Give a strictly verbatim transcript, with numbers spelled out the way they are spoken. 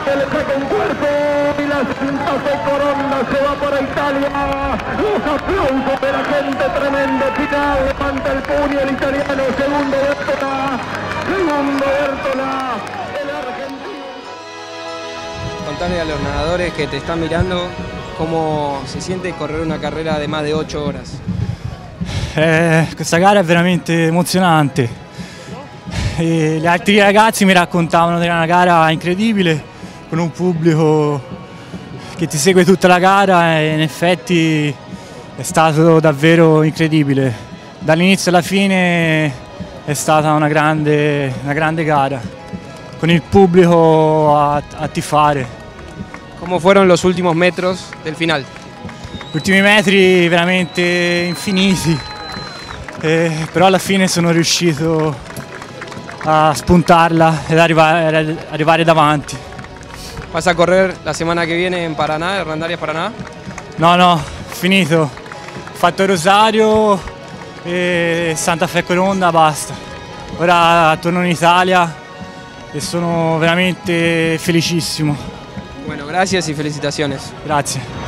le saca un cuerpo y la cinta se corona, se va para Italia. Los aplausos de la gente, tremendo final, levanta el puño el italiano, segundo Bertola, segundo Bertola, el argentino. Contarle a los nadadores que te están mirando cómo si siente correr una carrera de más de ocho horas. Eh, questa gara è veramente emozionante. E gli altri ragazzi mi raccontavano di una gara incredibile, con un pubblico che ti segue tutta la gara e in effetti è stato davvero incredibile. Dall'inizio alla fine è stata una grande, una grande gara, con il pubblico a, a tifare. ¿Cómo fueron los últimos metros del final? Gli ultimi metri veramente infiniti, eh, però alla fine sono riuscito a spuntarla ed arrivare, arrivare davanti. ¿Vas a correr la semana que viene en Paraná, Hernandarias Paraná? No, no, finito. Ho fatto Rosario e Santa Fe Coronda, basta. Ora torno in Italia e sono veramente felicissimo. Bueno, gracias y felicitaciones. Grazie.